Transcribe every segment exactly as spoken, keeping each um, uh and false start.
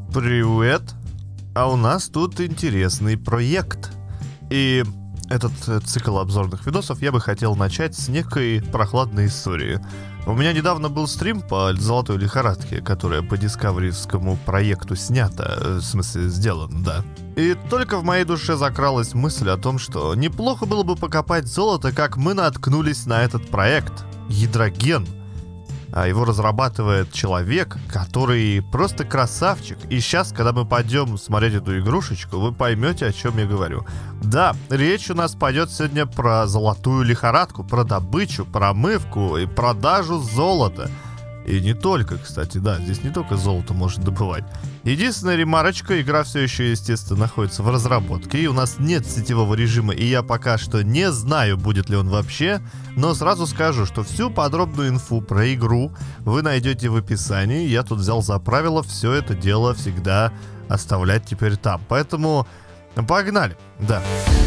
Привет. А у нас тут интересный проект. И этот э, цикл обзорных видосов я бы хотел начать с некой прохладной истории. У меня недавно был стрим по «Золотой лихорадке», которая по дискаверивскому проекту снята, э, в смысле сделана, да. И только в моей душе закралась мысль о том, что неплохо было бы покопать золото, как мы наткнулись на этот проект «Ядроген». А его разрабатывает человек, который просто красавчик. И сейчас, когда мы пойдем смотреть эту игрушечку, вы поймете, о чем я говорю. Да, речь у нас пойдет сегодня про золотую лихорадку, про добычу, промывку и продажу золота. И не только, кстати, да, здесь не только золото может добывать. Единственная ремарочка, игра все еще, естественно, находится в разработке, и у нас нет сетевого режима, и я пока что не знаю, будет ли он вообще, но сразу скажу, что всю подробную инфу про игру вы найдете в описании. Я тут взял за правило все это дело всегда оставлять теперь там, поэтому погнали, да.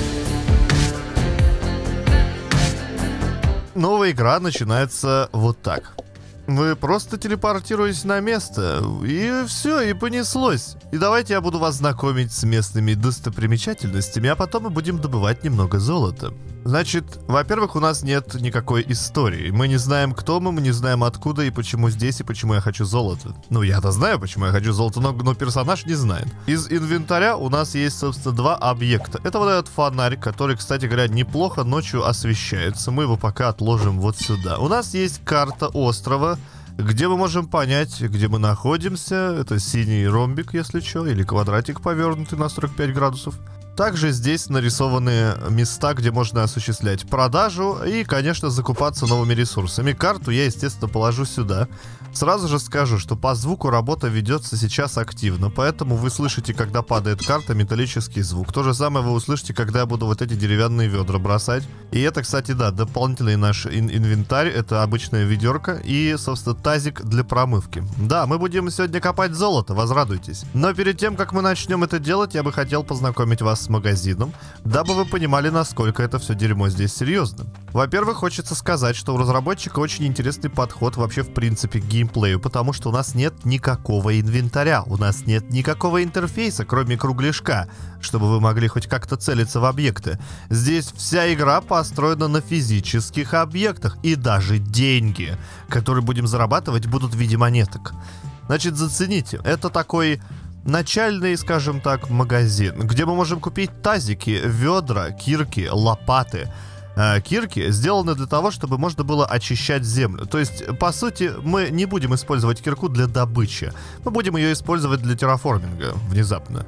Новая игра начинается вот так. Вы просто телепортируетесь на место, и все, и понеслось. И давайте я буду вас знакомить с местными достопримечательностями, а потом мы будем добывать немного золота. Значит, во-первых, у нас нет никакой истории. Мы не знаем, кто мы, мы не знаем, откуда и почему здесь, и почему я хочу золото. Ну, я-то знаю, почему я хочу золото, но, но персонаж не знает. Из инвентаря у нас есть, собственно, два объекта. Это вот этот фонарь, который, кстати говоря, неплохо ночью освещается. Мы его пока отложим вот сюда. У нас есть карта острова, где мы можем понять, где мы находимся. Это синий ромбик, если что, или квадратик, повернутый на сорок пять градусов. Также здесь нарисованы места, где можно осуществлять продажу и, конечно, закупаться новыми ресурсами. Карту я, естественно, положу сюда. Сразу же скажу, что по звуку работа ведется сейчас активно, поэтому вы слышите, когда падает карта, металлический звук. То же самое вы услышите, когда я буду вот эти деревянные ведра бросать. И это, кстати, да, дополнительный наш ин- инвентарь. Это обычная ведерко и, собственно, тазик для промывки. Да, мы будем сегодня копать золото, возрадуйтесь. Но перед тем, как мы начнем это делать, я бы хотел познакомить вас с магазином, дабы вы понимали, насколько это все дерьмо здесь серьезно. Во-первых, хочется сказать, что у разработчика очень интересный подход вообще в принципе к геймплею, потому что у нас нет никакого инвентаря, у нас нет никакого интерфейса, кроме кругляшка, чтобы вы могли хоть как-то целиться в объекты. Здесь вся игра построена на физических объектах, и даже деньги, которые будем зарабатывать, будут в виде монеток. Значит, зацените, это такой начальный, скажем так, магазин, где мы можем купить тазики, ведра, кирки, лопаты. Э, кирки сделаны для того, чтобы можно было очищать землю. То есть, по сути, мы не будем использовать кирку для добычи. Мы будем ее использовать для терраформинга внезапно.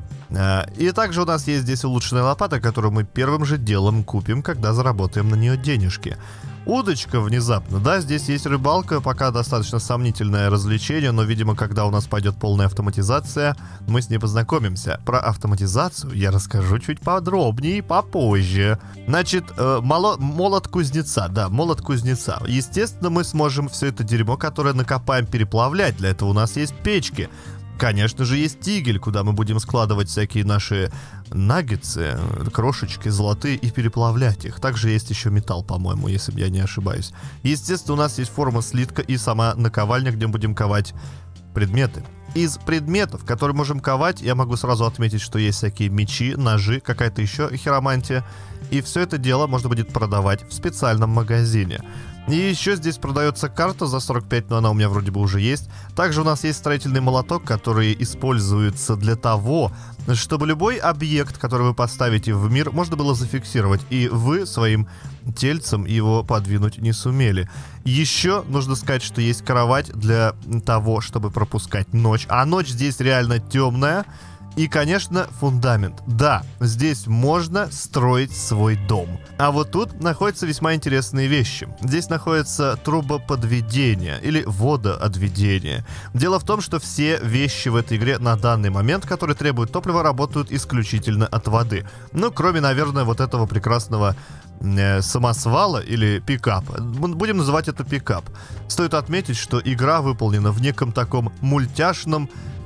Э, и также у нас есть здесь улучшенная лопата, которую мы первым же делом купим, когда заработаем на нее денежки. Удочка внезапно, да, здесь есть рыбалка, пока достаточно сомнительное развлечение, но, видимо, когда у нас пойдет полная автоматизация, мы с ней познакомимся. Про автоматизацию я расскажу чуть подробнее попозже. Значит, э, моло- молот кузнеца, да, молот кузнеца. Естественно, мы сможем все это дерьмо, которое накопаем, переплавлять. Для этого у нас есть печки. Конечно же, есть тигель, куда мы будем складывать всякие наши наггетсы, крошечки золотые и переплавлять их. Также есть еще металл, по-моему, если я не ошибаюсь. Естественно, у нас есть форма слитка и сама наковальня, где мы будем ковать предметы. Из предметов, которые можем ковать, я могу сразу отметить, что есть всякие мечи, ножи, какая-то еще хиромантия. И все это дело можно будет продавать в специальном магазине. И еще здесь продается карта за сорок пять, но она у меня вроде бы уже есть. Также у нас есть строительный молоток, который используется для того, чтобы любой объект, который вы поставите в мир, можно было зафиксировать. И вы своим тельцем его подвинуть не сумели. Еще нужно сказать, что есть кровать для того, чтобы пропускать ночь. А ночь здесь реально темная. И, конечно, фундамент. Да, здесь можно строить свой дом. А вот тут находятся весьма интересные вещи. Здесь находится трубоподведение или водоотведение. Дело в том, что все вещи в этой игре на данный момент, которые требуют топлива, работают исключительно от воды. Ну, кроме, наверное, вот этого прекрасного э, самосвала или пикапа. Будем называть это пикап. Стоит отметить, что игра выполнена в неком таком мультяшном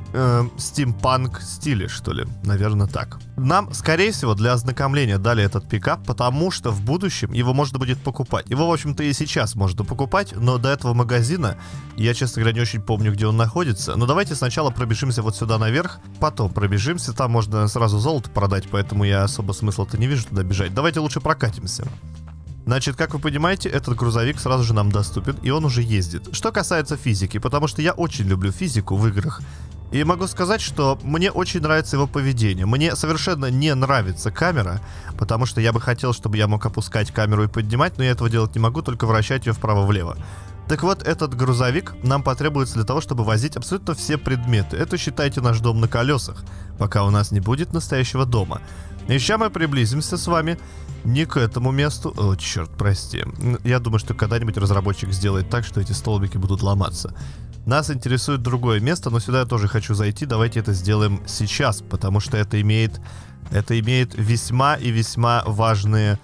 э, стимпанк стиле, что ли. Наверное, так. Нам, скорее всего, для ознакомления дали этот пикап, потому что в будущем его можно будет покупать. Его, в общем-то, и сейчас можно покупать, но до этого магазина я, честно говоря, не очень помню, где он находится. Но давайте сначала пробежимся вот сюда наверх, потом пробежимся. Там можно сразу золото продать, поэтому я особо смысла-то не вижу туда бежать. Давайте лучше прокатимся. Значит, как вы понимаете, этот грузовик сразу же нам доступен, и он уже ездит. Что касается физики, потому что я очень люблю физику в играх, и могу сказать, что мне очень нравится его поведение. Мне совершенно не нравится камера, потому что я бы хотел, чтобы я мог опускать камеру и поднимать, но я этого делать не могу, только вращать ее вправо-влево. Так вот, этот грузовик нам потребуется для того, чтобы возить абсолютно все предметы. Это, считайте, наш дом на колесах, пока у нас не будет настоящего дома. И сейчас мы приблизимся с вами не к этому месту. О, черт, прости. Я думаю, что когда-нибудь разработчик сделает так, что эти столбики будут ломаться. Нас интересует другое место, но сюда я тоже хочу зайти. Давайте это сделаем сейчас, потому что это имеет, это имеет весьма и весьма важные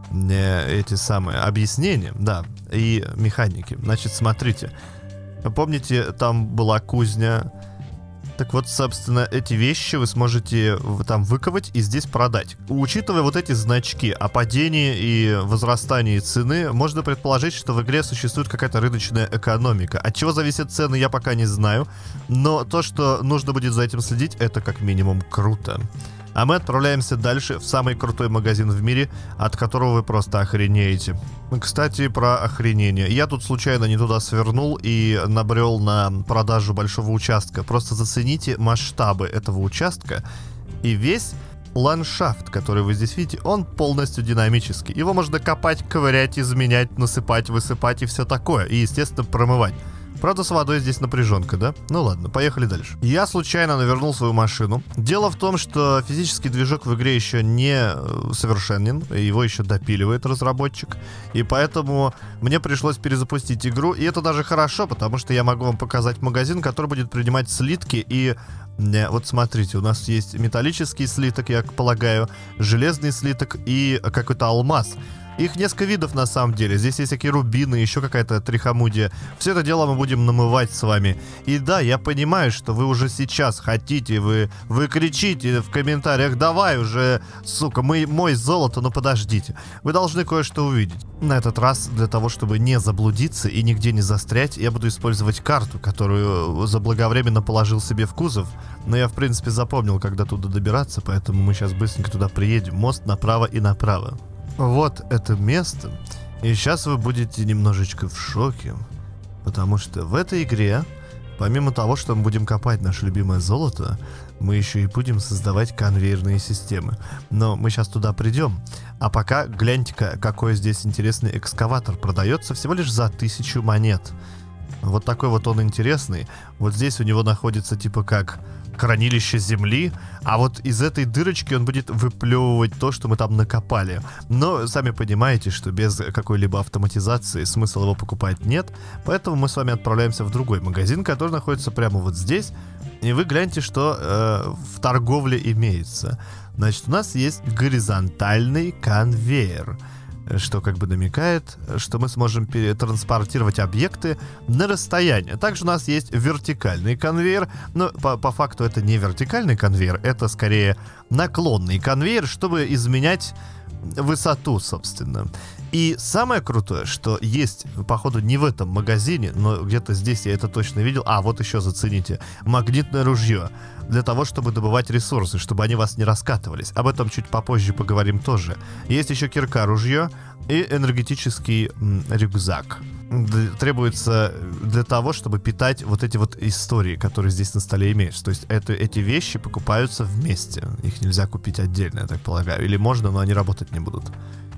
э, эти самые объяснения, да, и механики. Значит, смотрите. Помните, там была кузня. Так вот, собственно, эти вещи вы сможете там выковать и здесь продать. Учитывая вот эти значки о падении и возрастании цены, можно предположить, что в игре существует какая-то рыночная экономика. От чего зависят цены, я пока не знаю. Но то, что нужно будет за этим следить, это как минимум круто. А мы отправляемся дальше в самый крутой магазин в мире, от которого вы просто охренеете. Кстати, про охренение. Я тут случайно не туда свернул и набрел на продажу большого участка. Просто зацените масштабы этого участка. И весь ландшафт, который вы здесь видите, он полностью динамический. Его можно копать, ковырять, изменять, насыпать, высыпать и все такое. И, естественно, промывать. Правда, с водой здесь напряженка, да? Ну ладно, поехали дальше. Я случайно навернул свою машину. Дело в том, что физический движок в игре еще не совершенен, его еще допиливает разработчик, и поэтому мне пришлось перезапустить игру, и это даже хорошо, потому что я могу вам показать магазин, который будет принимать слитки, и вот смотрите, у нас есть металлический слиток, я полагаю, железный слиток и какой-то алмаз. Их несколько видов на самом деле. Здесь есть всякие рубины, еще какая-то трихомудия. Все это дело мы будем намывать с вами. И да, я понимаю, что вы уже сейчас хотите, вы, вы кричите в комментариях: давай уже, сука, мы, мой золото, но подождите. Вы должны кое-что увидеть. На этот раз, для того, чтобы не заблудиться и нигде не застрять, я буду использовать карту, которую заблаговременно положил себе в кузов. Но я, в принципе, запомнил, когда туда добираться, поэтому мы сейчас быстренько туда приедем. Мост направо и направо. Вот это место, и сейчас вы будете немножечко в шоке, потому что в этой игре, помимо того, что мы будем копать наше любимое золото, мы еще и будем создавать конвейерные системы. Но мы сейчас туда придем. А пока гляньте-ка, какой здесь интересный экскаватор. Продается всего лишь за тысячу монет. Вот такой вот он интересный. Вот здесь у него находится типа как хранилище земли, а вот из этой дырочки он будет выплевывать то, что мы там накопали. Но сами понимаете, что без какой-либо автоматизации смысла его покупать нет, поэтому мы с вами отправляемся в другой магазин, который находится прямо вот здесь, и вы гляньте, что э, в торговле имеется. Значит, у нас есть горизонтальный конвейер, что как бы намекает, что мы сможем транспортировать объекты на расстояние. Также у нас есть вертикальный конвейер, но по, по факту это не вертикальный конвейер, это скорее наклонный конвейер, чтобы изменять высоту, собственно. И самое крутое, что есть, походу, не в этом магазине, но где-то здесь я это точно видел. А, вот еще зацените. Магнитное ружье. Для того, чтобы добывать ресурсы, чтобы они вас не раскатывались. Об этом чуть попозже поговорим тоже. Есть еще кирка-ружье и энергетический м, рюкзак. Д- требуется для того, чтобы питать вот эти вот истории, которые здесь на столе имеются. То есть это, эти вещи покупаются вместе. Их нельзя купить отдельно, я так полагаю. Или можно, но они работать не будут.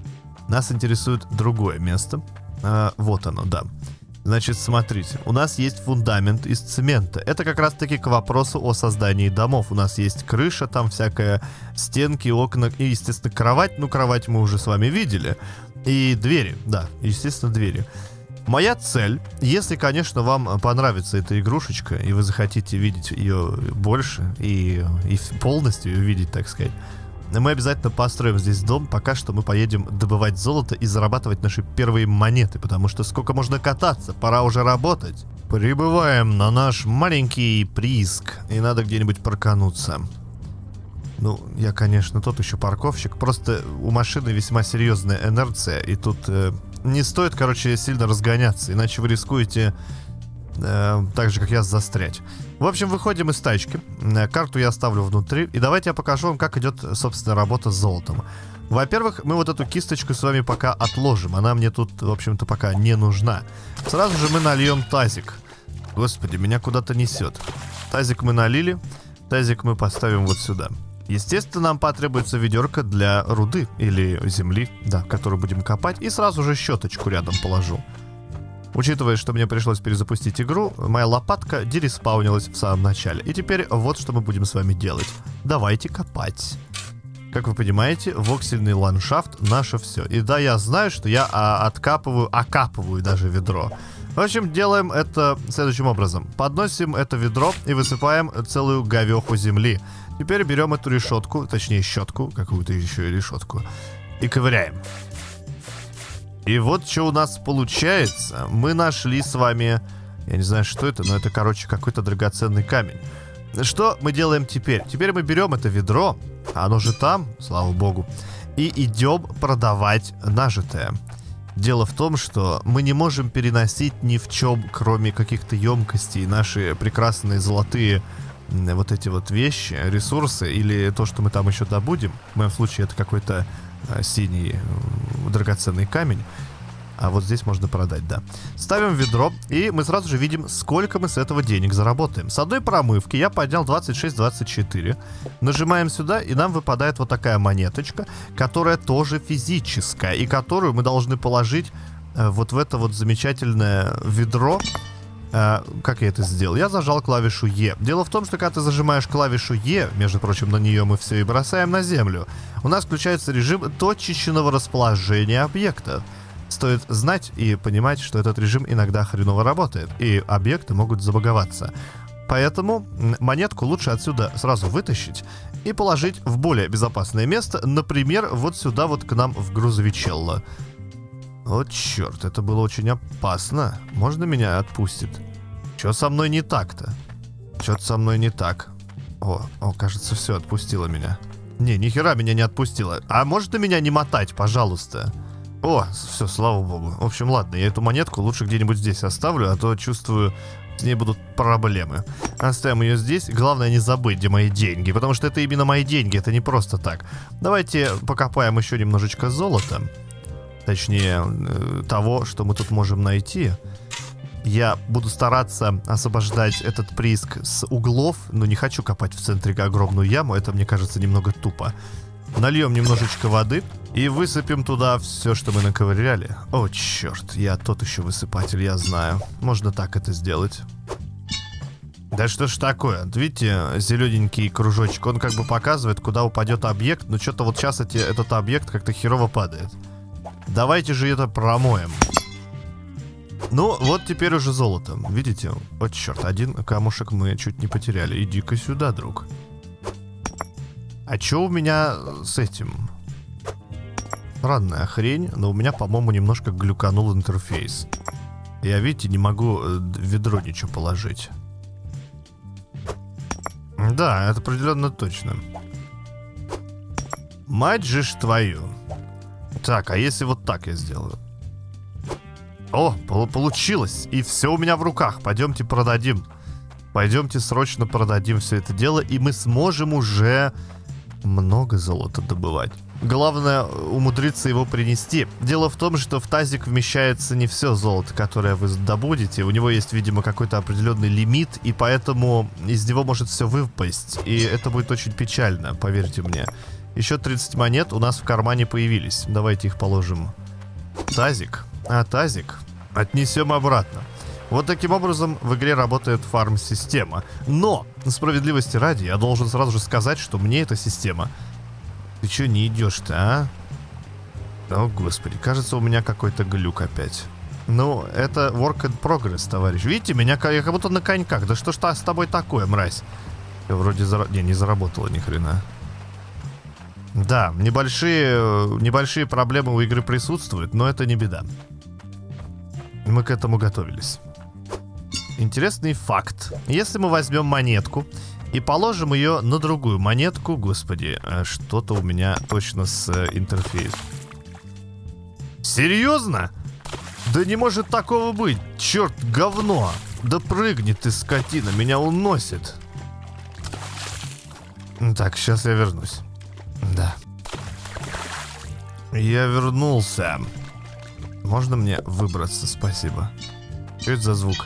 Нас интересует другое место. А, вот оно, да. Значит, смотрите, у нас есть фундамент из цемента. Это как раз-таки к вопросу о создании домов. У нас есть крыша, там всякая, стенки, окна и, естественно, кровать. Ну, кровать мы уже с вами видели. И двери, да, естественно, двери. Моя цель, если, конечно, вам понравится эта игрушечка, и вы захотите видеть ее больше, и, и полностью ее видеть, так сказать, Мы обязательно построим здесь дом. Пока что мы поедем добывать золото и зарабатывать наши первые монеты. Потому что сколько можно кататься? Пора уже работать. Прибываем на наш маленький прииск. И надо где-нибудь паркануться. Ну, я, конечно, тот еще парковщик. Просто у машины весьма серьезная инерция. И тут э, не стоит, короче, сильно разгоняться. Иначе вы рискуете... Э, так же, как я, застрять. В общем, выходим из тачки. Э, карту я оставлю внутри. И давайте я покажу вам, как идет, собственно, работа с золотом. Во-первых, мы вот эту кисточку с вами пока отложим. Она мне тут, в общем-то, пока не нужна. Сразу же мы нальем тазик. Господи, меня куда-то несет. Тазик мы налили. Тазик мы поставим вот сюда. Естественно, нам потребуется ведерко для руды или земли, да, которую будем копать. И сразу же щеточку рядом положу. Учитывая, что мне пришлось перезапустить игру, моя лопатка дереспаунилась в самом начале. И теперь вот что мы будем с вами делать. Давайте копать. Как вы понимаете, воксельный ландшафт наше все. И да, я знаю, что я а, откапываю, окапываю даже ведро. В общем, делаем это следующим образом. Подносим это ведро и высыпаем целую говеху земли. Теперь берем эту решетку, точнее щетку, какую-то еще и решетку, и ковыряем. И вот что у нас получается. Мы нашли с вами... Я не знаю, что это, но это, короче, какой-то драгоценный камень. Что мы делаем теперь? Теперь мы берем это ведро, оно же там, слава богу, и идем продавать нажитое. Дело в том, что мы не можем переносить ни в чем, кроме каких-то емкостей, наши прекрасные золотые вот эти вот вещи, ресурсы, или то, что мы там еще добудем. В моем случае это какой-то а, синий а, драгоценный камень. А вот здесь можно продать, да. Ставим ведро, и мы сразу же видим, сколько мы с этого денег заработаем. С одной промывки я поднял двадцать шесть двадцать четыре. Нажимаем сюда, и нам выпадает вот такая монеточка, которая тоже физическая, и которую мы должны положить э, вот в это вот замечательное ведро. Э, как я это сделал? Я зажал клавишу Е. Дело в том, что когда ты зажимаешь клавишу Е, между прочим, на нее мы все и бросаем на землю, у нас включается режим точечного расположения объектов. Стоит знать и понимать, что этот режим иногда хреново работает, и объекты могут забаговаться. Поэтому монетку лучше отсюда сразу вытащить и положить в более безопасное место, например, вот сюда вот к нам в грузовичелло. Вот черт, это было очень опасно. Можно меня отпустит? Что со мной не так-то? Что-то со мной не так. О, о, кажется, все, отпустило меня. Не, нихера меня не отпустило. А может на меня не мотать, пожалуйста? О, все, слава богу. В общем, ладно, я эту монетку лучше где-нибудь здесь оставлю, а то чувствую, с ней будут проблемы. Оставим ее здесь. Главное не забыть, где мои деньги, потому что это именно мои деньги, это не просто так. Давайте покопаем еще немножечко золота. Точнее, того, что мы тут можем найти. Я буду стараться освобождать этот прииск с углов, но не хочу копать в центре огромную яму, это, мне кажется, немного тупо. Нальем немножечко воды и высыпем туда все, что мы наковыряли. О, черт, я тот еще высыпатель, я знаю. Можно так это сделать. Да что ж такое? Видите, зелененький кружочек, он как бы показывает, куда упадет объект, но что-то вот сейчас эти, этот объект как-то херово падает. Давайте же это промоем. Ну, вот теперь уже золото. Видите? Вот черт, один камушек мы чуть не потеряли. Иди-ка сюда, друг. А чё у меня с этим? Странная хрень, но у меня, по-моему, немножко глюканул интерфейс. Я, видите, не могу в ведро ничего положить. Да, это определенно точно. Мать же ж твою. Так, а если вот так я сделаю? О, получилось. И все у меня в руках. Пойдемте продадим. Пойдемте срочно продадим все это дело, и мы сможем уже много золота добывать. Главное умудриться его принести. Дело в том, что в тазик вмещается не все золото, которое вы добудете. У него есть, видимо, какой-то определенный лимит, и поэтому из него может все выпасть. И это будет очень печально, поверьте мне. Еще тридцать монет у нас в кармане появились. Давайте их положим в тазик. А тазик отнесем обратно. Вот таким образом в игре работает фарм-система. Но, справедливости ради, я должен сразу же сказать, что мне эта система... Ты чё не идешь-то, а? О, господи, кажется, у меня какой-то глюк опять. Ну, это work in progress, товарищ. Видите, меня я как будто на коньках. Да что ж с тобой такое, мразь? Я вроде зара... Не, не заработало ни хрена. Да, небольшие, небольшие проблемы у игры присутствуют, но это не беда. Мы к этому готовились. Интересный факт. Если мы возьмем монетку и положим ее на другую монетку, господи, что-то у меня точно с интерфейсом. Серьезно? Да не может такого быть. Черт, говно. Да прыгни ты, скотина, меня уносит. Так, сейчас я вернусь. Да. Я вернулся. Можно мне выбраться? Спасибо. Что это за звук?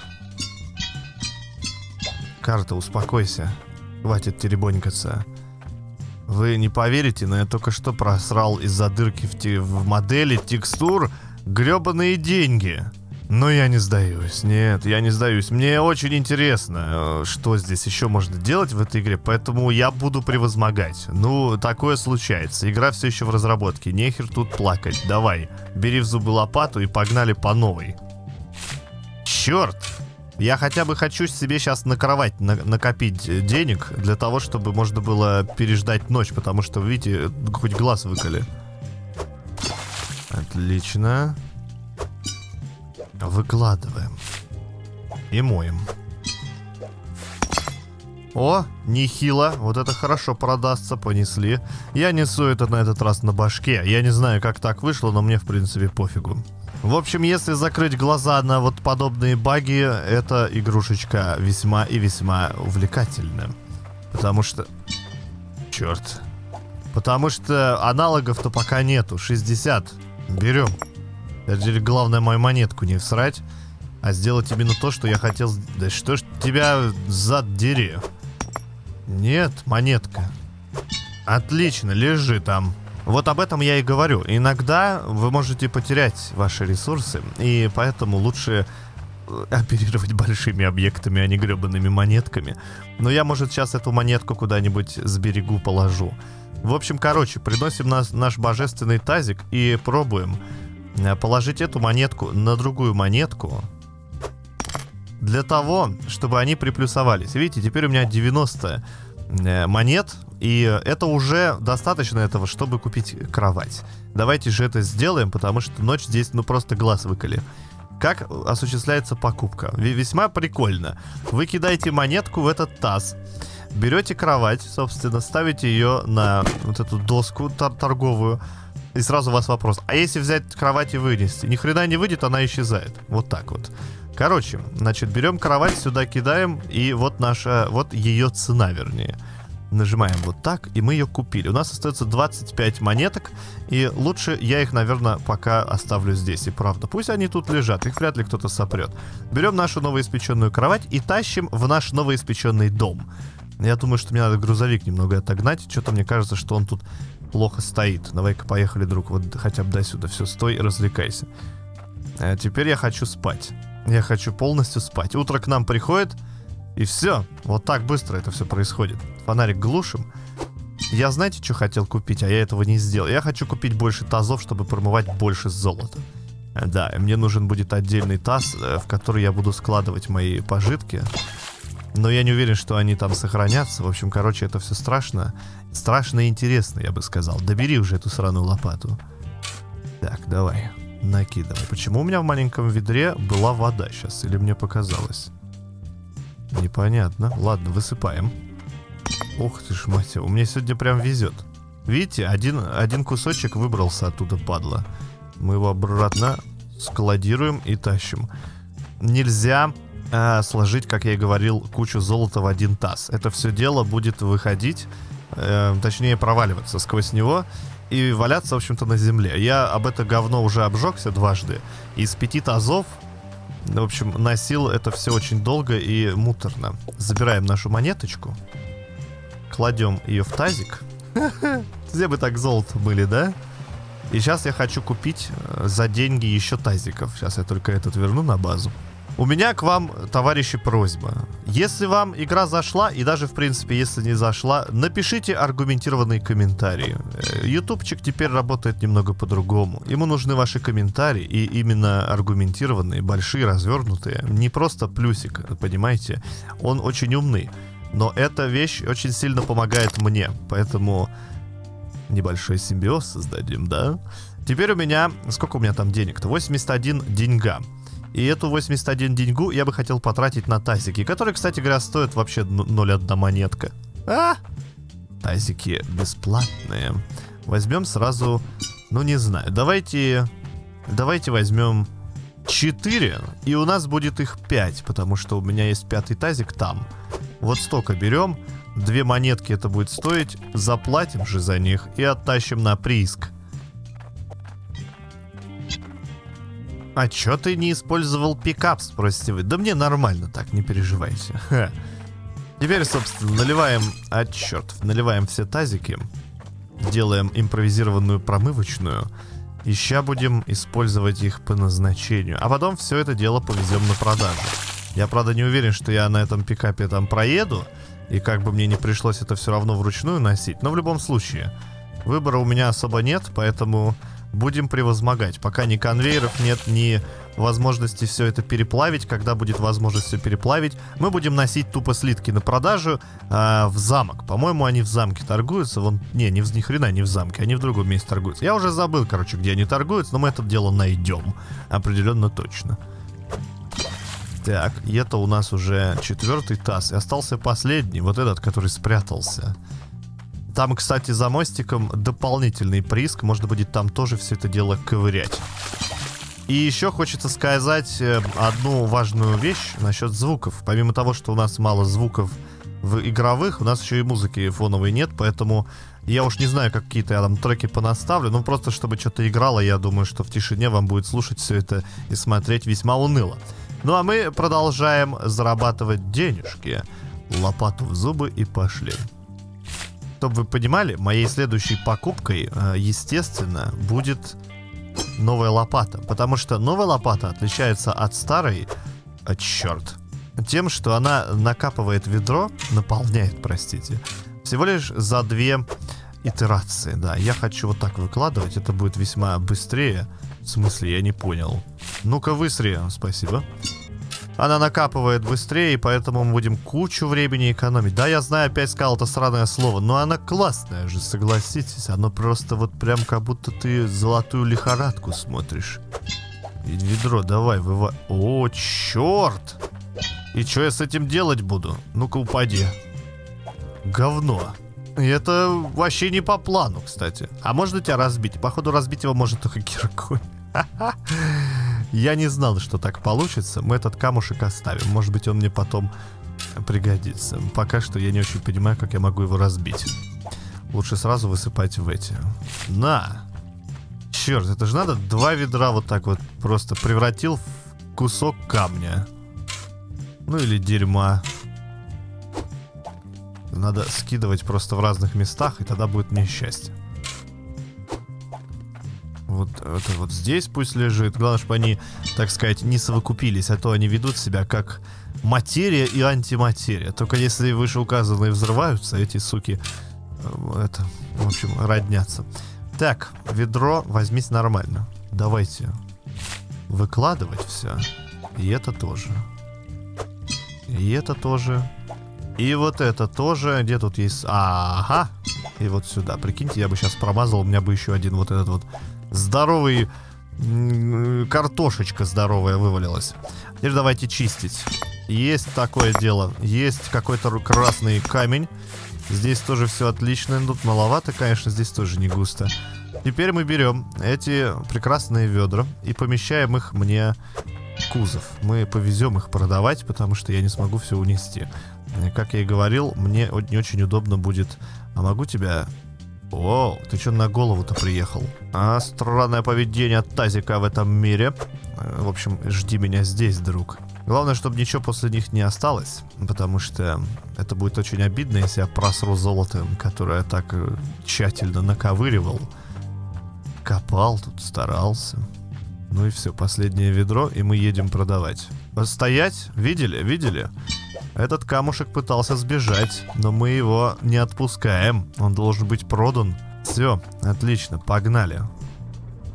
Карта, успокойся. Хватит теребонькаться. Вы не поверите, но я только что просрал из-за дырки в, те, в модели текстур гребаные деньги. Но я не сдаюсь. Нет, я не сдаюсь. Мне очень интересно, что здесь еще можно делать в этой игре, поэтому я буду превозмогать. Ну, такое случается. Игра все еще в разработке. Нехер тут плакать. Давай, бери в зубы лопату и погнали по новой. Черт! Я хотя бы хочу себе сейчас на кровать на накопить денег для того, чтобы можно было переждать ночь, потому что, видите, хоть глаз выколи. Отлично. Выкладываем. И моем. О, нехило. Вот это хорошо продастся, понесли. Я несу это на этот раз на башке. Я не знаю, как так вышло, но мне, в принципе, пофигу. В общем, если закрыть глаза на вот подобные баги, эта игрушечка весьма и весьма увлекательна. Потому что... Черт. Потому что аналогов-то пока нету. шестьдесят. Берем. Теперь главное мою монетку не всрать, а сделать именно то, что я хотел. Да что ж тебя зад дери. Нет, монетка. Отлично, лежи там. Вот об этом я и говорю. Иногда вы можете потерять ваши ресурсы, и поэтому лучше оперировать большими объектами, а не гребаными монетками. Но я, может, сейчас эту монетку куда-нибудь сберегу, положу. В общем, короче, приносим нас, наш божественный тазик и пробуем положить эту монетку на другую монетку для того, чтобы они приплюсовались. Видите, теперь у меня девяносто монет, и это уже достаточно этого, чтобы купить кровать. Давайте же это сделаем, потому что ночь здесь, ну, просто глаз выколи. Как осуществляется покупка? Весьма прикольно. Вы кидаете монетку в этот таз, берете кровать, собственно, ставите ее на вот эту доску тор- торговую, и сразу у вас вопрос: а если взять кровать и вынести? Ни хрена не выйдет, она исчезает. Вот так вот. Короче, значит, берем кровать, сюда кидаем, и вот наша, вот ее цена, вернее. Нажимаем вот так, и мы ее купили. У нас остается двадцать пять монеток, и лучше я их, наверное, пока оставлю здесь. И правда, пусть они тут лежат, их вряд ли кто-то сопрет. Берем нашу новоиспеченную кровать и тащим в наш новоиспеченный дом. Я думаю, что мне надо грузовик немного отогнать. Что-то мне кажется, что он тут плохо стоит. Давай-ка поехали, друг, вот хотя бы до сюда. Все, стой и развлекайся. А теперь я хочу спать. Я хочу полностью спать. Утро к нам приходит, и все. Вот так быстро это все происходит. Фонарик глушим. Я, знаете, что хотел купить, а я этого не сделал? Я хочу купить больше тазов, чтобы промывать больше золота. Да, мне нужен будет отдельный таз, в который я буду складывать мои пожитки. Но я не уверен, что они там сохранятся. В общем, короче, это все страшно. Страшно и интересно, я бы сказал. Добери уже эту сраную лопату. Так, давай, накидывай. Почему у меня в маленьком ведре была вода сейчас? Или мне показалось? Непонятно. Ладно, высыпаем. Ух ты ж, мать, у меня сегодня прям везет. Видите, один, один кусочек выбрался оттуда, падла. Мы его обратно складируем и тащим. Нельзя э, сложить, как я и говорил, кучу золота в один таз. Это все дело будет выходить, э, точнее проваливаться сквозь него и валяться, в общем-то, на земле. Я об это говно уже обжегся дважды. Из пяти тазов, в общем, носил это все очень долго и муторно. Забираем нашу монеточку, кладем ее в тазик. Где бы так золото были, да? И сейчас я хочу купить за деньги еще тазиков. Сейчас я только этот верну на базу. У меня к вам, товарищи, просьба. Если вам игра зашла, и даже, в принципе, если не зашла, напишите аргументированные комментарии. Ютубчик теперь работает немного по-другому. Ему нужны ваши комментарии, и именно аргументированные, большие, развернутые. Не просто плюсик, понимаете? Он очень умный. Но эта вещь очень сильно помогает мне. Поэтому небольшой симбиоз создадим, да? Теперь у меня... Сколько у меня там денег-то? восемьдесят один деньга. И эту восемьдесят один деньгу я бы хотел потратить на тазики, которые, кстати говоря, стоят вообще ноль целых одна монетка. А! Тазики бесплатные. Возьмем сразу... Ну, не знаю. Давайте... Давайте возьмем четыре, и у нас будет их пять, потому что у меня есть пятый тазик там. Вот столько берем. Две монетки это будет стоить. Заплатим же за них и оттащим на прииск. А чё ты не использовал пикап, спросите вы? Да мне нормально так, не переживайте. Ха. Теперь, собственно, наливаем... А, черт, наливаем все тазики. Делаем импровизированную промывочную. И ща будем использовать их по назначению. А потом все это дело повезем на продажу. Я, правда, не уверен, что я на этом пикапе там проеду. И как бы мне не пришлось это все равно вручную носить. Но в любом случае, выбора у меня особо нет, поэтому будем превозмогать. Пока ни конвейеров нет, ни возможности все это переплавить. Когда будет возможность все переплавить, мы будем носить тупо слитки на продажу э, в замок. По-моему, они в замке торгуются. Вон, не, не в ни хрена не в замке, они в другом месте торгуются. Я уже забыл, короче, где они торгуются, но мы это дело найдем. Определенно точно. Так, и это у нас уже четвертый таз. И остался последний, вот этот, который спрятался. Там, кстати, за мостиком дополнительный прииск. Можно будет там тоже все это дело ковырять. И еще хочется сказать одну важную вещь насчет звуков. Помимо того, что у нас мало звуков в игровых, у нас еще и музыки фоновой нет. Поэтому я уж не знаю, какие-то я там треки понаставлю. Ну, просто чтобы что-то играло, я думаю, что в тишине вам будет слушать все это и смотреть весьма уныло. Ну, а мы продолжаем зарабатывать денежки. Лопату в зубы и пошли. Чтобы вы понимали, моей следующей покупкой, естественно, будет новая лопата. Потому что новая лопата отличается от старой, а, черт, тем, что она накапывает ведро, наполняет, простите, всего лишь за две итерации. Да, я хочу вот так выкладывать, это будет весьма быстрее. В смысле, я не понял. Ну-ка, высри, спасибо. Она накапывает быстрее, и поэтому мы будем кучу времени экономить. Да, я знаю, опять сказал это сраное слово, но она классная же, согласитесь. Оно просто вот прям как будто ты золотую лихорадку смотришь. И ведро давай, вывай. О, черт! И что я с этим делать буду? Ну-ка, упади. Говно. И это вообще не по плану, кстати. А можно тебя разбить? Походу, разбить его может только киркой. Я не знал, что так получится. Мы этот камушек оставим. Может быть, он мне потом пригодится. Пока что я не очень понимаю, как я могу его разбить. Лучше сразу высыпать в эти. На! Черт, это же надо два ведра вот так вот просто превратил в кусок камня. Ну или дерьма. Надо скидывать просто в разных местах, и тогда будет несчастье. Вот это вот здесь пусть лежит. Главное, чтобы они, так сказать, не совокупились, а то они ведут себя как материя и антиматерия. Только если вышеуказанные взрываются, эти суки, это, в общем, роднятся. Так, ведро возьмись нормально. Давайте выкладывать все. И это тоже. И это тоже. И вот это тоже. Где тут есть? Ага. И вот сюда. Прикиньте, я бы сейчас промазал. У меня бы еще один вот этот вот здоровый... Картошечка здоровая вывалилась. Теперь давайте чистить. Есть такое дело. Есть какой-то красный камень. Здесь тоже все отлично. Тут маловато, конечно. Здесь тоже не густо. Теперь мы берем эти прекрасные ведра и помещаем их мне в кузов. Мы повезем их продавать, потому что я не смогу все унести. Как я и говорил, мне не очень удобно будет. А могу тебя... О, ты что на голову-то приехал? А, странное поведение от тазика в этом мире. В общем, жди меня здесь, друг. Главное, чтобы ничего после них не осталось, потому что это будет очень обидно, если я просру золото, которое я так тщательно наковыривал. Копал тут, старался. Ну и все, последнее ведро, и мы едем продавать. Стоять? Видели? Видели? Этот камушек пытался сбежать, но мы его не отпускаем. Он должен быть продан. Все, отлично, погнали.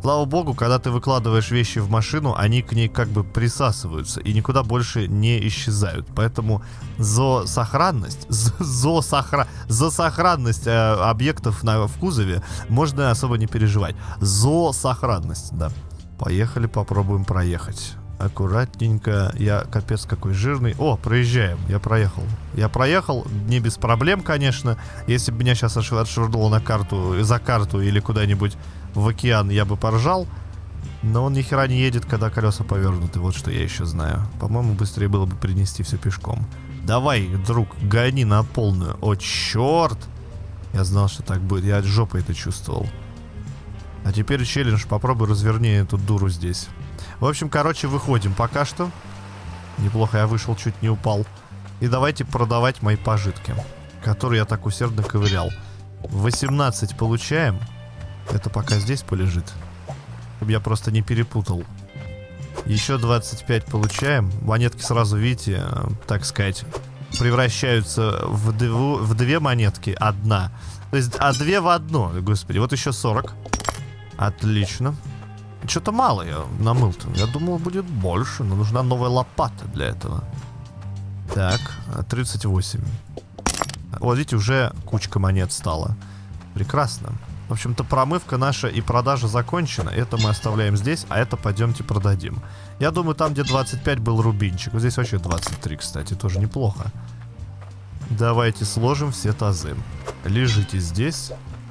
Слава богу, когда ты выкладываешь вещи в машину, они к ней как бы присасываются и никуда больше не исчезают. Поэтому за сохранность, за, за, сохра, за сохранность э, объектов на, в кузове можно особо не переживать. За сохранность, да. Поехали, попробуем проехать. Аккуратненько. Я капец какой жирный. О, проезжаем. Я проехал. Я проехал, не без проблем, конечно. Если бы меня сейчас отшвырнуло на карту, за карту или куда-нибудь в океан, я бы поржал. Но он ни хера не едет, когда колеса повернуты. Вот что я еще знаю. По-моему, быстрее было бы принести все пешком. Давай, друг, гони на полную. О, черт! Я знал, что так будет. Я от жопы это чувствовал. А теперь челлендж. Попробуй разверни эту дуру здесь. В общем, короче, выходим пока что. Неплохо, я вышел, чуть не упал. И давайте продавать мои пожитки, которые я так усердно ковырял. восемнадцать получаем. Это пока здесь полежит, чтобы я просто не перепутал. Еще двадцать пять получаем. Монетки сразу, видите, так сказать, превращаются в, дву, в две монетки. Одна. То есть, а две в одно. Господи, вот еще сорок. Отлично. Что-то мало я намыл-то. Я думал, будет больше, но нужна новая лопата для этого. Так, тридцать восемь. Вот видите, уже кучка монет стала. Прекрасно. В общем-то, промывка наша и продажа закончена. Это мы оставляем здесь, а это пойдемте продадим. Я думаю, там, где двадцать пять, был рубинчик. Вот здесь вообще двадцать три, кстати, тоже неплохо. Давайте сложим все тазы. Лежите здесь.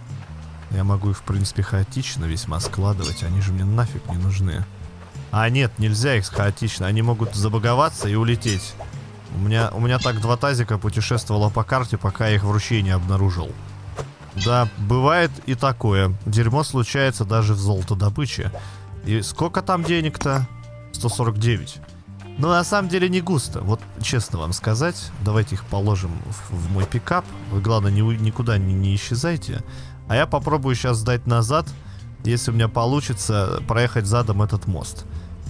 Я могу их, в принципе, хаотично весьма складывать. Они же мне нафиг не нужны. А нет, нельзя их хаотично. Они могут забаговаться и улететь. У меня, у меня так два тазика путешествовало по карте, пока я их в ручье не обнаружил. Да, бывает и такое. Дерьмо случается даже в золотодобыче. И сколько там денег-то? сто сорок девять. Но на самом деле не густо. Вот честно вам сказать. Давайте их положим в, в мой пикап. Вы, главное, ни, никуда не, не исчезайте. А я попробую сейчас сдать назад, если у меня получится проехать задом этот мост.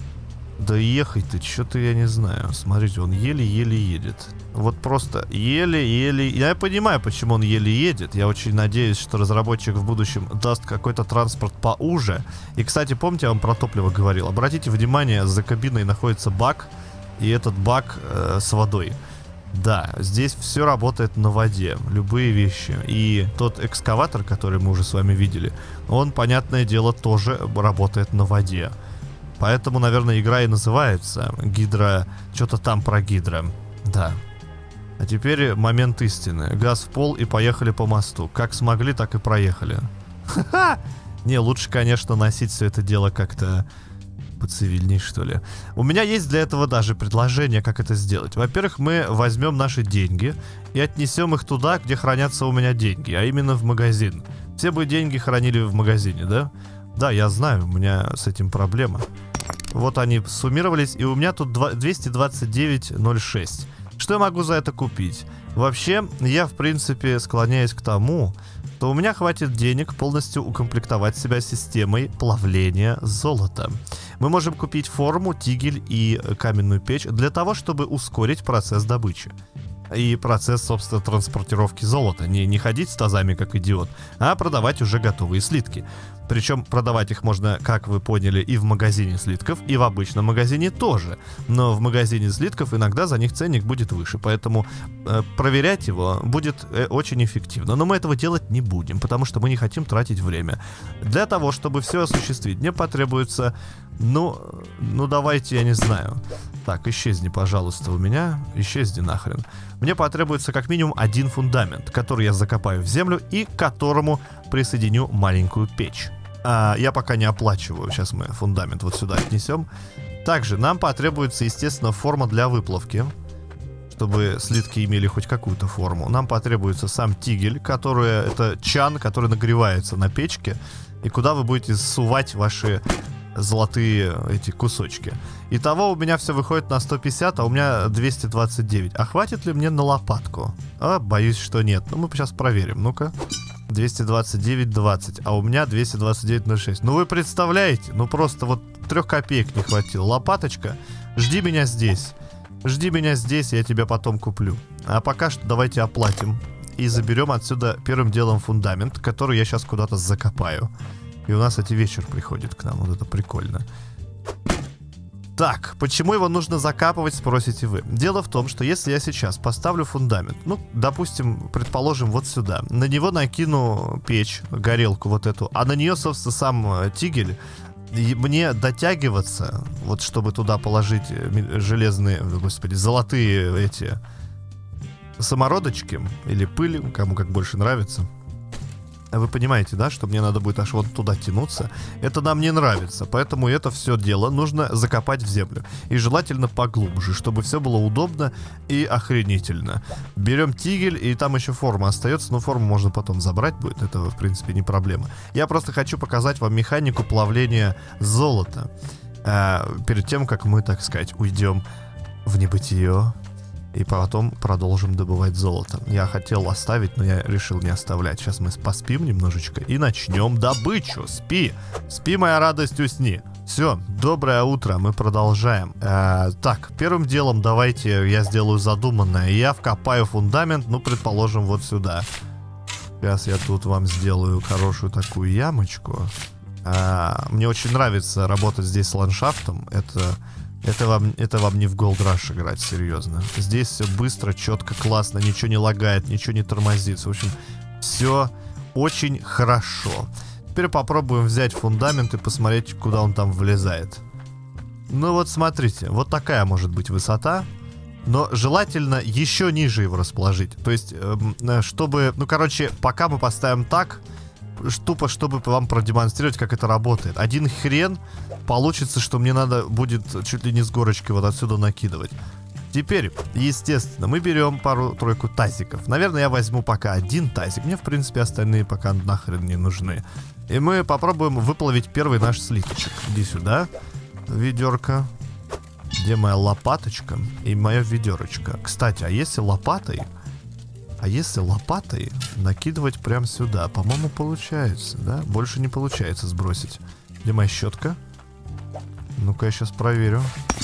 Да ехай ты, что-то я не знаю. Смотрите, он еле-еле едет. Вот просто еле-еле... Я понимаю, почему он еле едет. Я очень надеюсь, что разработчик в будущем даст какой-то транспорт поуже. И, кстати, помните, я вам про топливо говорил. Обратите внимание, за кабиной находится бак. И этот бак э, с водой. Да, здесь все работает на воде, любые вещи. И тот экскаватор, который мы уже с вами видели, он, понятное дело, тоже работает на воде. Поэтому, наверное, игра и называется Гидро... Что-то там про гидро. Да. А теперь момент истины. Газ в пол и поехали по мосту. Как смогли, так и проехали. Ха-ха! Не, лучше, конечно, носить все это дело как-то... поцивильней, что ли. У меня есть для этого даже предложение, как это сделать. Во-первых, мы возьмем наши деньги и отнесем их туда, где хранятся у меня деньги, а именно в магазин. Все бы деньги хранили в магазине, да? Да, я знаю, у меня с этим проблема. Вот они суммировались, и у меня тут двести двадцать девять ноль шесть. Что я могу за это купить? Вообще, я, в принципе, склоняюсь к тому, то у меня хватит денег полностью укомплектовать себя системой плавления золота. Мы можем купить форму, тигель и каменную печь для того, чтобы ускорить процесс добычи. И процесс, собственно, транспортировки золота. Не, не ходить с тазами, как идиот, а продавать уже готовые слитки. Причем продавать их можно, как вы поняли, и в магазине слитков, и в обычном магазине тоже. Но в магазине слитков иногда за них ценник будет выше, поэтому э, проверять его будет э, очень эффективно. Но мы этого делать не будем, потому что мы не хотим тратить время. Для того, чтобы все осуществить, мне потребуется... Ну, ну давайте, я не знаю. Так, исчезни, пожалуйста, у меня. Исчезни нахрен. Мне потребуется как минимум один фундамент, который я закопаю в землю и к которому присоединю маленькую печь. А, я пока не оплачиваю. Сейчас мы фундамент вот сюда отнесем. Также нам потребуется, естественно, форма для выплавки, чтобы слитки имели хоть какую-то форму. Нам потребуется сам тигель, который... Это чан, который нагревается на печке, и куда вы будете сувать ваши... золотые эти кусочки. Итого у меня все выходит на сто пятьдесят, а у меня двести двадцать девять. А хватит ли мне на лопатку? А, боюсь, что нет. Ну, мы сейчас проверим. Ну-ка. двести двадцать девять двадцать. А у меня двести двадцать девять ноль шесть. Ну, вы представляете? Ну, просто вот трех копеек не хватило. Лопаточка, жди меня здесь. Жди меня здесь, я тебя потом куплю. А пока что давайте оплатим. И заберем отсюда первым делом фундамент, который я сейчас куда-то закопаю. И у нас эти вечер приходит к нам. Вот это прикольно. Так, почему его нужно закапывать, спросите вы. Дело в том, что если я сейчас поставлю фундамент, ну, допустим, предположим, вот сюда, на него накину печь, горелку вот эту, а на нее, собственно, сам тигель, и мне дотягиваться, вот чтобы туда положить железные, господи, золотые эти самородочки или пыль, кому как больше нравится. Вы понимаете, да, что мне надо будет аж вот туда тянуться. Это нам не нравится, поэтому это все дело нужно закопать в землю. И желательно поглубже, чтобы все было удобно и охренительно. Берем тигель, и там еще форма остается, но форму можно потом забрать будет, это в принципе не проблема. Я просто хочу показать вам механику плавления золота. Э, перед тем, как мы, так сказать, уйдем в небытие. И потом продолжим добывать золото. Я хотел оставить, но я решил не оставлять. Сейчас мы поспим немножечко и начнем добычу. Спи. Спи, моя радость, усни. Все, доброе утро, мы продолжаем. Э, так, первым делом давайте я сделаю задуманное. Я вкопаю фундамент, ну, предположим, вот сюда. Сейчас я тут вам сделаю хорошую такую ямочку. Э, мне очень нравится работать здесь с ландшафтом. Это... Это вам, это вам не в Gold Rush играть, серьезно. Здесь все быстро, четко, классно, ничего не лагает, ничего не тормозится. В общем, все очень хорошо. Теперь попробуем взять фундамент и посмотреть, куда он там влезает. Ну вот смотрите, вот такая может быть высота. Но желательно еще ниже его расположить. То есть, э, чтобы... Ну, короче, пока мы поставим так... Тупо, чтобы вам продемонстрировать, как это работает. Один хрен получится, что мне надо будет чуть ли не с горочки вот отсюда накидывать. Теперь, естественно, мы берем пару-тройку тазиков. Наверное, я возьму пока один тазик. Мне, в принципе, остальные пока нахрен не нужны. И мы попробуем выплавить первый наш слиточек. Иди сюда, ведерко. Где моя лопаточка и моя ведерочка? Кстати, а если лопатой... А если лопатой накидывать прямо сюда? По-моему, получается, да? Больше не получается сбросить. Где моя щетка? Ну-ка, я сейчас проверю.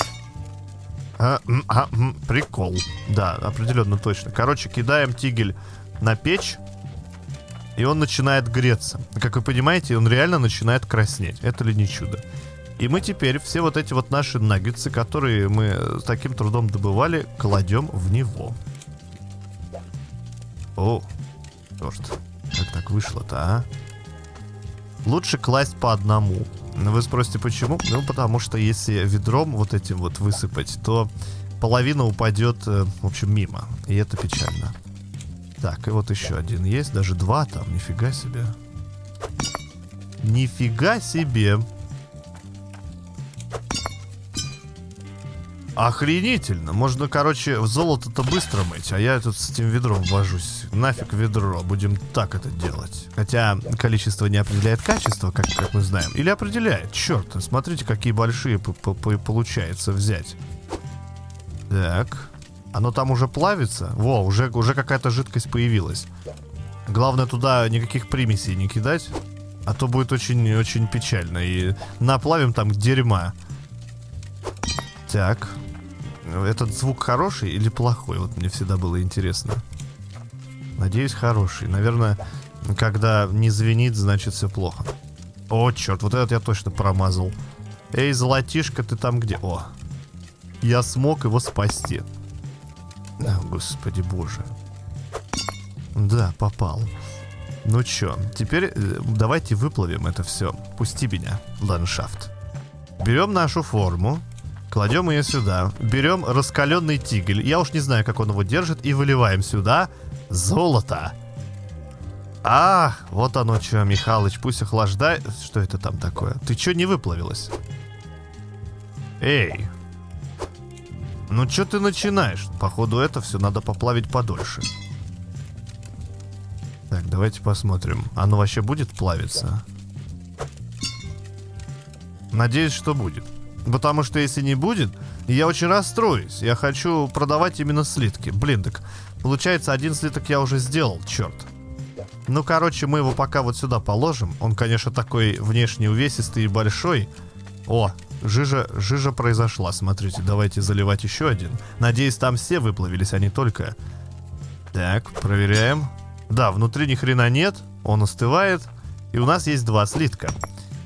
А, а, прикол. Да, определенно точно. Короче, кидаем тигель на печь, и он начинает греться. Как вы понимаете, он реально начинает краснеть. Это ли не чудо? И мы теперь все вот эти вот наши наггетсы, которые мы с таким трудом добывали, кладем в него. О, черт, как так вышло-то, а? Лучше класть по одному. Вы спросите, почему? Ну, потому что если ведром вот этим вот высыпать, то половина упадет, в общем, мимо. И это печально. Так, и вот еще один есть, даже два там, нифига себе. Нифига себе. Охренительно. Можно, короче, золото-то быстро мыть, а я тут с этим ведром вожусь. Нафиг ведро, будем так это делать. Хотя количество не определяет качество, как, как мы знаем. Или определяет, черт, смотрите, какие большие получается взять. Так, оно там уже плавится. Во, уже, уже какая-то жидкость появилась. Главное туда никаких примесей не кидать, а то будет очень-очень печально. И наплавим там дерьма. Так, этот звук хороший или плохой? Вот мне всегда было интересно. Надеюсь, хороший. Наверное, когда не звенит, значит все плохо. О, черт, вот этот я точно промазал. Эй, золотишко, ты там где? О, я смог его спасти. О, господи боже. Да, попал. Ну чё, теперь давайте выплавим это все. Пусти меня, ландшафт. Берем нашу форму. Кладем ее сюда. Берем раскаленный тигель. Я уж не знаю, как он его держит. И выливаем сюда золото. А, вот оно что, Михалыч. Пусть охлаждает. Что это там такое? Ты что не выплавилась? Эй. Ну что ты начинаешь? Походу это все надо поплавить подольше. Так, давайте посмотрим. Оно вообще будет плавиться? Надеюсь, что будет. Потому что если не будет, я очень расстроюсь. Я хочу продавать именно слитки. Блин, так получается, один слиток я уже сделал, черт. Ну, короче, мы его пока вот сюда положим. Он, конечно, такой внешне увесистый и большой. О, жижа, жижа произошла. Смотрите, давайте заливать еще один. Надеюсь, там все выплавились, а не только. Так, проверяем. Да, внутри ни хрена нет. Он остывает. И у нас есть два слитка.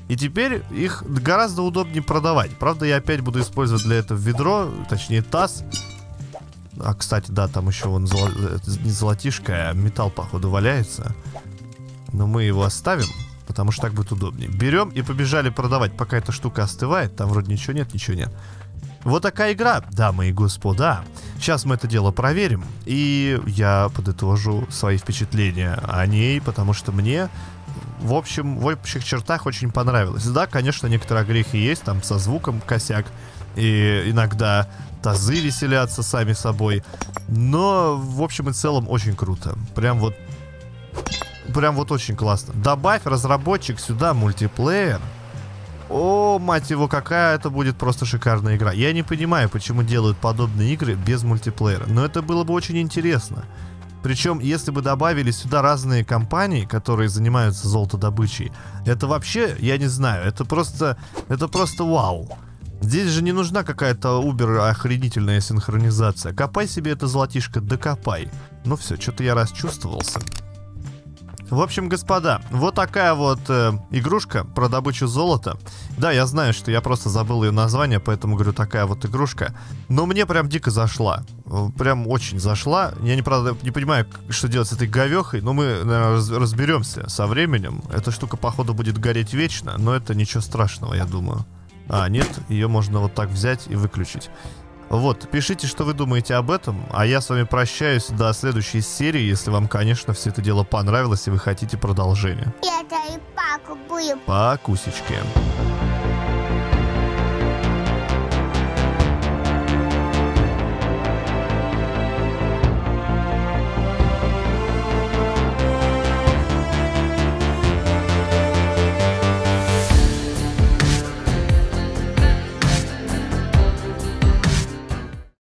И теперь их гораздо удобнее продавать. Правда, я опять буду использовать для этого ведро, точнее таз. А, кстати, да, там еще вон золо... не золотишко, а металл, походу, валяется. Но мы его оставим, потому что так будет удобнее. Берем и побежали продавать, пока эта штука остывает. Там вроде ничего нет, ничего нет. Вот такая игра, дамы и господа. Сейчас мы это дело проверим. И я подытожу свои впечатления о ней, потому что мне... В общем, в общих чертах очень понравилось. Да, конечно, некоторые огрехи есть, там со звуком косяк. И иногда тазы веселятся сами собой. Но, в общем и целом, очень круто. Прям вот... Прям вот очень классно. Добавь, разработчик, сюда мультиплеер. О, мать его, какая это будет просто шикарная игра. Я не понимаю, почему делают подобные игры без мультиплеера. Но это было бы очень интересно. Причем, если бы добавили сюда разные компании, которые занимаются золотодобычей, это вообще, я не знаю, это просто, это просто вау. Здесь же не нужна какая-то убер-охренительная синхронизация. Копай себе это золотишко, докопай. Ну все, что-то я расчувствовался. В общем, господа, вот такая вот э, игрушка про добычу золота. Да, я знаю, что я просто забыл ее название, поэтому говорю, такая вот игрушка. Но мне прям дико зашла. Прям очень зашла. Я не, правда, не понимаю, что делать с этой говехой, но мы, наверное, раз, разберемся со временем. Эта штука, походу, будет гореть вечно, но это ничего страшного, я думаю. А, нет, ее можно вот так взять и выключить. Вот, пишите, что вы думаете об этом, а я с вами прощаюсь до следующей серии, если вам, конечно, все это дело понравилось и вы хотите продолжения. Я и паку буду. Покусечки.